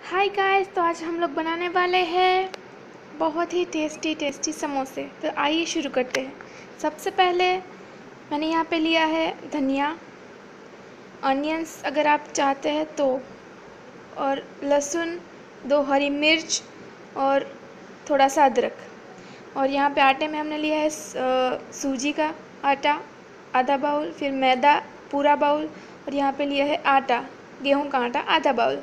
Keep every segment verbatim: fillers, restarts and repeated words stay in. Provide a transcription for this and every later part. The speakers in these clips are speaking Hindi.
हाय गाइस, तो आज हम लोग बनाने वाले हैं बहुत ही टेस्टी टेस्टी समोसे। तो आइए शुरू करते हैं। सबसे पहले मैंने यहाँ पे लिया है धनिया, अनियंस अगर आप चाहते हैं तो, और लहसुन, दो हरी मिर्च और थोड़ा सा अदरक। और यहाँ पे आटे में हमने लिया है सूजी का आटा आधा बाउल, फिर मैदा पूरा बाउल, और यहाँ पे लिया है आटा गेहूं का आटा आधा बाउल,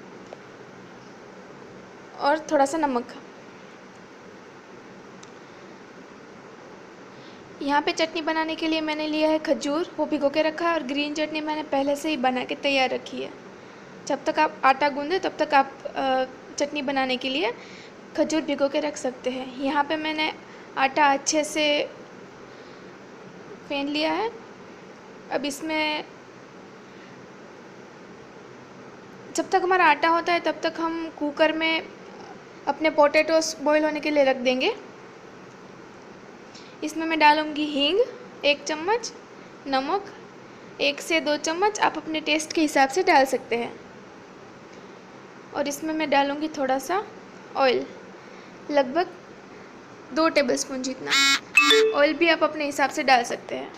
और थोड़ा सा नमक। यहाँ पे चटनी बनाने के लिए मैंने लिया है खजूर, वो भिगो के रखा है, और ग्रीन चटनी मैंने पहले से ही बना के तैयार रखी है। जब तक आप आटा गूंदे तब तक आप चटनी बनाने के लिए खजूर भिगो के रख सकते हैं। यहाँ पे मैंने आटा अच्छे से फेंट लिया है। अब इसमें जब तक हमारा आटा होता है तब तक हम कुकर में अपने पोटैटोस बॉईल होने के लिए रख देंगे। इसमें मैं डालूँगी हींग एक चम्मच, नमक एक से दो चम्मच, आप अपने टेस्ट के हिसाब से डाल सकते हैं। और इसमें मैं डालूँगी थोड़ा सा ऑयल, लगभग दो टेबलस्पून जितना। ऑयल भी आप अपने हिसाब से डाल सकते हैं।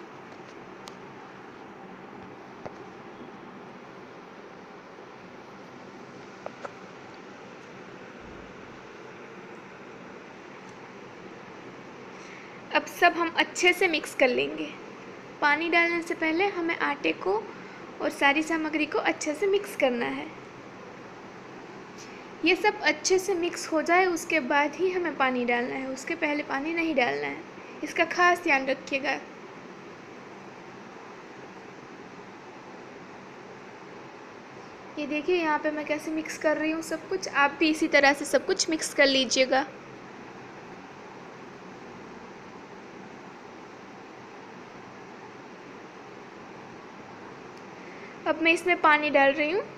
अब सब हम अच्छे से मिक्स कर लेंगे। पानी डालने से पहले हमें आटे को और सारी सामग्री को अच्छे से मिक्स करना है। ये सब अच्छे से मिक्स हो जाए उसके बाद ही हमें पानी डालना है, उसके पहले पानी नहीं डालना है। इसका खास ध्यान रखिएगा। ये देखिए यहाँ पे मैं कैसे मिक्स कर रही हूँ सब कुछ। आप भी इसी तरह से सब कुछ मिक्स कर लीजिएगा। अब मैं इसमें पानी डाल रही हूँ।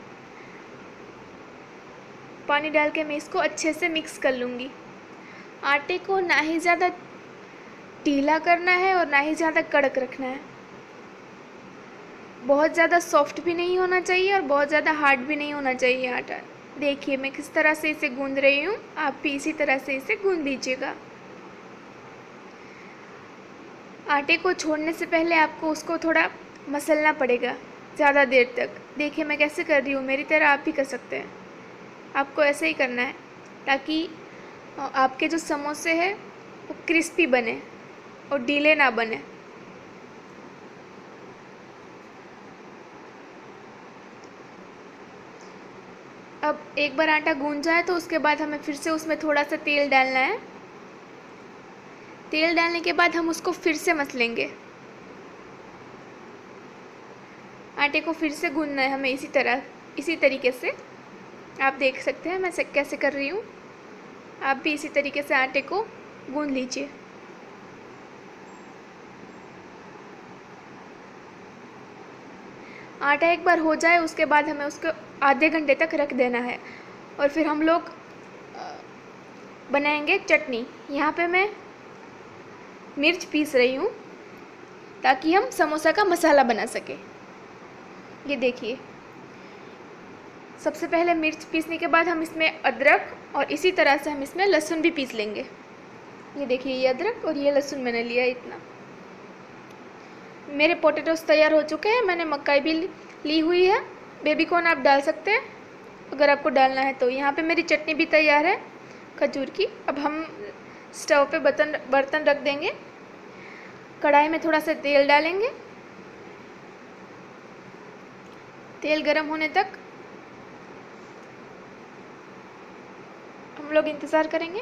पानी डाल के मैं इसको अच्छे से मिक्स कर लूँगी। आटे को ना ही ज़्यादा ढीला करना है और ना ही ज़्यादा कड़क रखना है। बहुत ज़्यादा सॉफ्ट भी नहीं होना चाहिए और बहुत ज़्यादा हार्ड भी नहीं होना चाहिए आटा। देखिए मैं किस तरह से इसे गूंद रही हूँ, आप भी इसी तरह से इसे गूंद लीजिएगा। आटे को छोड़ने से पहले आपको उसको थोड़ा मसलना पड़ेगा ज़्यादा देर तक। देखिए मैं कैसे कर रही हूँ, मेरी तरह आप भी कर सकते हैं। आपको ऐसे ही करना है ताकि आपके जो समोसे हैं वो क्रिस्पी बने और ढीले ना बने। अब एक बार आटा गूंज जाए तो उसके बाद हमें फिर से उसमें थोड़ा सा तेल डालना है। तेल डालने के बाद हम उसको फिर से मसलेंगे। आटे को फिर से गूंदना है हमें इसी तरह इसी तरीके से। आप देख सकते हैं मैं कैसे कर रही हूँ। आप भी इसी तरीके से आटे को गूंद लीजिए। आटा एक बार हो जाए उसके बाद हमें उसको आधे घंटे तक रख देना है, और फिर हम लोग बनाएंगे चटनी। यहाँ पे मैं मिर्च पीस रही हूँ ताकि हम समोसा का मसाला बना सके। ये देखिए, सबसे पहले मिर्च पीसने के बाद हम इसमें अदरक और इसी तरह से हम इसमें लहसुन भी पीस लेंगे। ये देखिए, ये अदरक और ये लहसुन मैंने लिया इतना। मेरे पोटैटोस तैयार हो चुके हैं। मैंने मक्काई भी ली हुई है, बेबी कॉर्न आप डाल सकते हैं अगर आपको डालना है तो। यहाँ पे मेरी चटनी भी तैयार है खजूर की। अब हम स्टोव पे बर्तन बर्तन रख देंगे। कढ़ाई में थोड़ा सा तेल डालेंगे। तेल गरम होने तक हम लोग इंतज़ार करेंगे।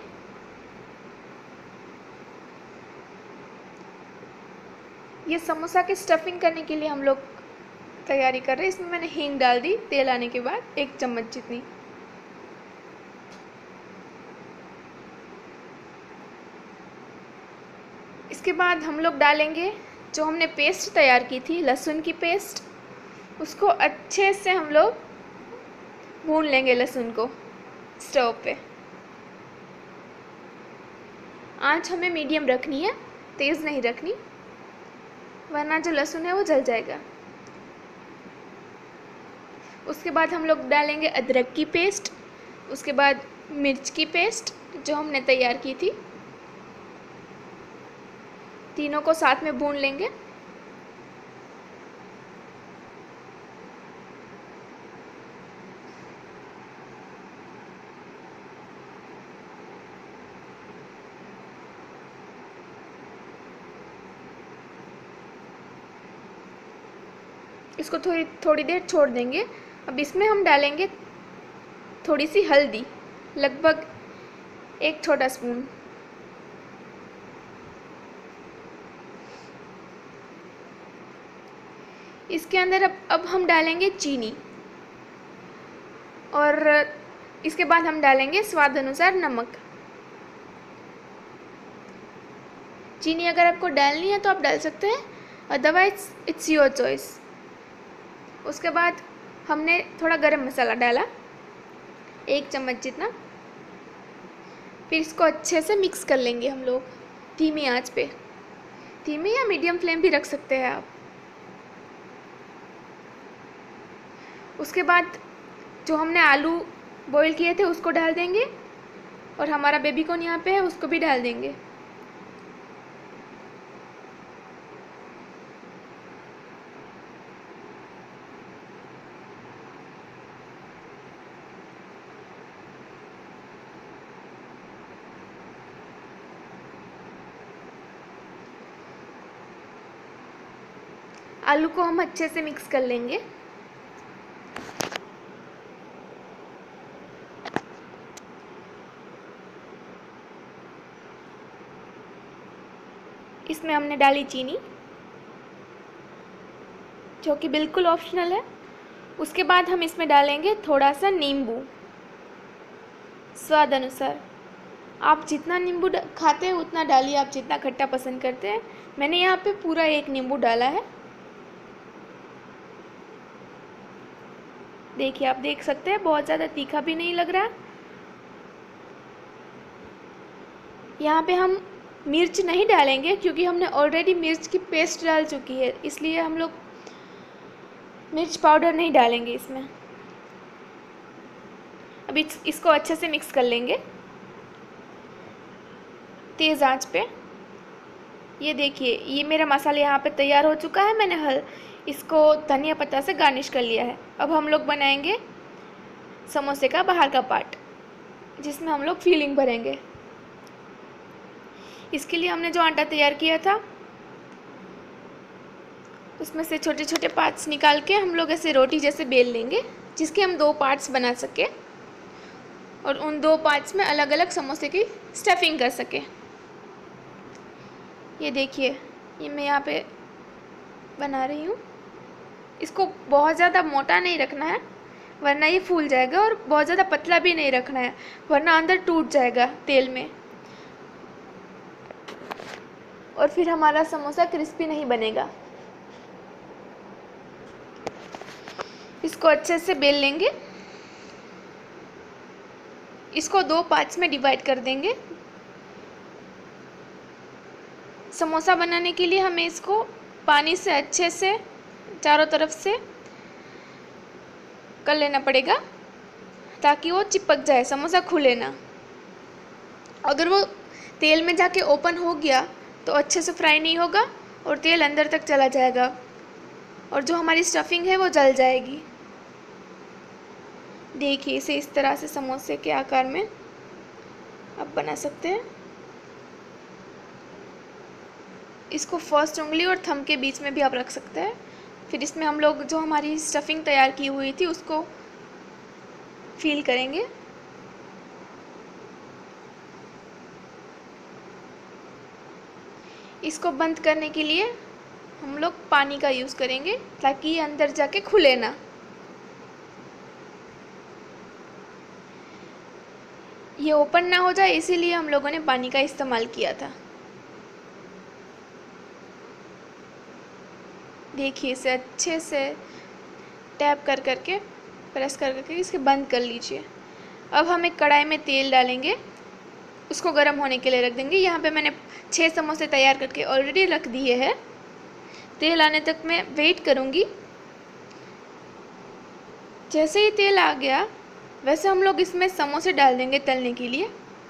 ये समोसा की स्टफिंग करने के लिए हम लोग तैयारी कर रहे हैं। इसमें मैंने हींग डाल दी तेल आने के बाद, एक चम्मच जितनी। इसके बाद हम लोग डालेंगे जो हमने पेस्ट तैयार की थी, लहसुन की पेस्ट। उसको अच्छे से हम लोग भून लेंगे लहसुन को स्टोव पे। आंच हमें मीडियम रखनी है, तेज़ नहीं रखनी, वरना जो लहसुन है वो जल जाएगा। उसके बाद हम लोग डालेंगे अदरक की पेस्ट, उसके बाद मिर्च की पेस्ट जो हमने तैयार की थी। तीनों को साथ में भून लेंगे। इसको थोड़ी थोड़ी देर छोड़ देंगे। अब इसमें हम डालेंगे थोड़ी सी हल्दी, लगभग एक छोटा स्पून। इसके अंदर अब अब हम डालेंगे चीनी और इसके बाद हम डालेंगे स्वाद अनुसार नमक। चीनी अगर आपको डालनी है तो आप डाल सकते हैं, अदरवाइज इट्स योर चॉइस। उसके बाद हमने थोड़ा गरम मसाला डाला, एक चम्मच जितना। फिर इसको अच्छे से मिक्स कर लेंगे हम लोग धीमी आंच पे। धीमी या मीडियम फ्लेम भी रख सकते हैं आप। उसके बाद जो हमने आलू बॉईल किए थे उसको डाल देंगे और हमारा बेबी कॉर्न यहाँ पे है उसको भी डाल देंगे। आलू को हम अच्छे से मिक्स कर लेंगे। इसमें हमने डाली चीनी जो कि बिल्कुल ऑप्शनल है। उसके बाद हम इसमें डालेंगे थोड़ा सा नींबू, स्वाद अनुसार। आप जितना नींबू खाते हैं उतना डालिए, आप जितना खट्टा पसंद करते हैं। मैंने यहाँ पे पूरा एक नींबू डाला है। देखिए, आप देख सकते हैं बहुत ज़्यादा तीखा भी नहीं लग रहा। यहाँ पे हम मिर्च नहीं डालेंगे क्योंकि हमने ऑलरेडी मिर्च की पेस्ट डाल चुकी है, इसलिए हम लोग मिर्च पाउडर नहीं डालेंगे इसमें। अब इस, इसको अच्छे से मिक्स कर लेंगे तेज़ आंच पे। ये देखिए, ये मेरा मसाला यहाँ पे तैयार हो चुका है। मैंने हल इसको धनिया पत्ता से गार्निश कर लिया है। अब हम लोग बनाएंगे समोसे का बाहर का पार्ट, जिसमें हम लोग फिलिंग भरेंगे। इसके लिए हमने जो आटा तैयार किया था उसमें से छोटे छोटे पार्ट्स निकाल के हम लोग ऐसे रोटी जैसे बेल लेंगे, जिसके हम दो पार्ट्स बना सके और उन दो पार्ट्स में अलग अलग समोसे की स्टफिंग कर सके। ये देखिए, ये मैं यहाँ पे बना रही हूँ। इसको बहुत ज़्यादा मोटा नहीं रखना है वरना ये फूल जाएगा, और बहुत ज़्यादा पतला भी नहीं रखना है वरना अंदर टूट जाएगा तेल में, और फिर हमारा समोसा क्रिस्पी नहीं बनेगा। इसको अच्छे से बेल लेंगे। इसको दो पार्ट्स में डिवाइड कर देंगे। समोसा बनाने के लिए हमें इसको पानी से अच्छे से चारों तरफ से कर लेना पड़ेगा ताकि वो चिपक जाए, समोसा खुले ना। अगर वो तेल में जाके ओपन हो गया तो अच्छे से फ्राई नहीं होगा और तेल अंदर तक चला जाएगा और जो हमारी स्टफिंग है वो जल जाएगी। देखिए, इसे इस तरह से समोसे के आकार में आप बना सकते हैं। इसको फर्स्ट उंगली और थंब के बीच में भी आप रख सकते हैं। फिर इसमें हम लोग जो हमारी स्टफिंग तैयार की हुई थी उसको फिल करेंगे। इसको बंद करने के लिए हम लोग पानी का यूज़ करेंगे ताकि ये अंदर जाके खुले ना। ये ओपन ना हो जाए इसीलिए हम लोगों ने पानी का इस्तेमाल किया था। देखिए, इसे अच्छे से टैप कर करके प्रेस कर करके इसे बंद कर लीजिए। अब हम एक कढ़ाई में तेल डालेंगे, उसको गर्म होने के लिए रख देंगे। यहाँ पे मैंने छः समोसे तैयार करके ऑलरेडी रख दिए हैं। तेल आने तक मैं वेट करूँगी जैसे ही तेल आ गया वैसे हम लोग इसमें समोसे डाल देंगे तलने के लिए।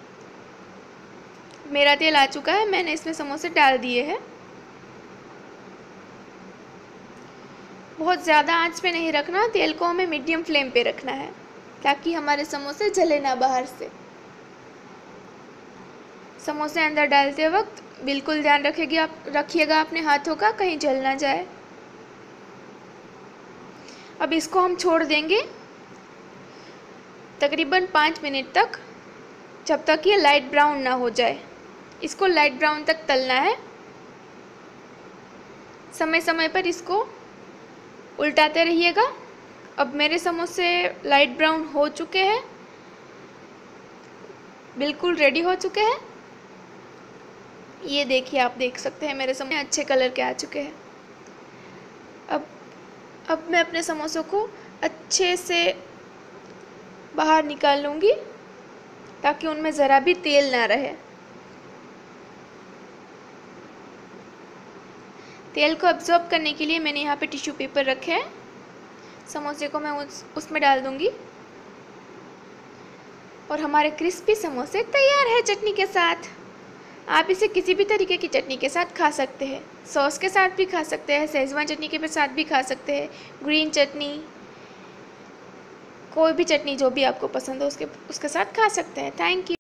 मेरा तेल आ चुका है, मैंने इसमें समोसे डाल दिए हैं। बहुत ज़्यादा आंच पे नहीं रखना, तेल को हमें मीडियम फ्लेम पे रखना है ताकि हमारे समोसे जले ना बाहर से। समोसे अंदर डालते वक्त बिल्कुल ध्यान रखिएगा आप रखिएगा अपने हाथों का, कहीं जल ना जाए। अब इसको हम छोड़ देंगे तकरीबन पाँच मिनट तक, जब तक ये लाइट ब्राउन ना हो जाए। इसको लाइट ब्राउन तक तलना है। समय समय पर इसको उल्टाते रहिएगा। अब मेरे समोसे लाइट ब्राउन हो चुके हैं, बिल्कुल रेडी हो चुके हैं। ये देखिए, आप देख सकते हैं मेरे समोसे अच्छे कलर के आ चुके हैं। अब अब मैं अपने समोसों को अच्छे से बाहर निकाल लूँगी ताकि उनमें ज़रा भी तेल ना रहे। तेल को अब्जॉर्ब करने के लिए मैंने यहाँ पे टिश्यू पेपर रखे हैं। समोसे को मैं उस उसमें डाल दूँगी और हमारे क्रिस्पी समोसे तैयार है चटनी के साथ। आप इसे किसी भी तरीके की चटनी के साथ खा सकते हैं, सॉस के साथ भी खा सकते हैं, शेजवान चटनी के साथ भी खा सकते हैं, ग्रीन चटनी, कोई भी चटनी जो भी आपको पसंद हो उसके उसके साथ खा सकते हैं। Thank you.